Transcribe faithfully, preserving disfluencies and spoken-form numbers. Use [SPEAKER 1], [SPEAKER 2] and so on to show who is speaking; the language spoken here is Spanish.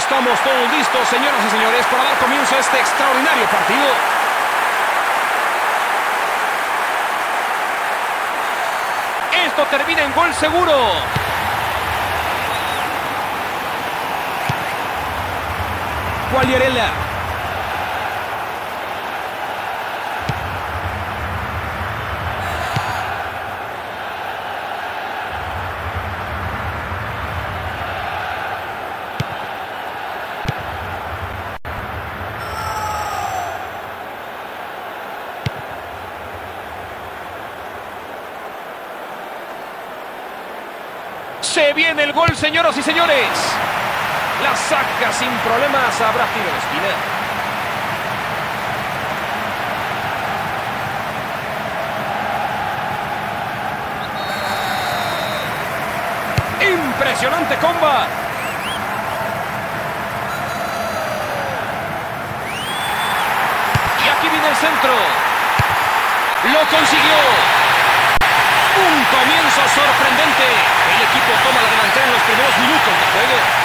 [SPEAKER 1] Estamos todos listos, señoras y señores, para dar comienzo a este extraordinario partido. Esto termina en gol seguro. Quagliarella. Se viene el gol, señoras y señores. La saca sin problemas. Habrá tiro de esquina. Impresionante comba. Y aquí viene el centro. Lo consiguió. Un comienzo sorprendente. El equipo toma la delantera en los primeros minutos de juego.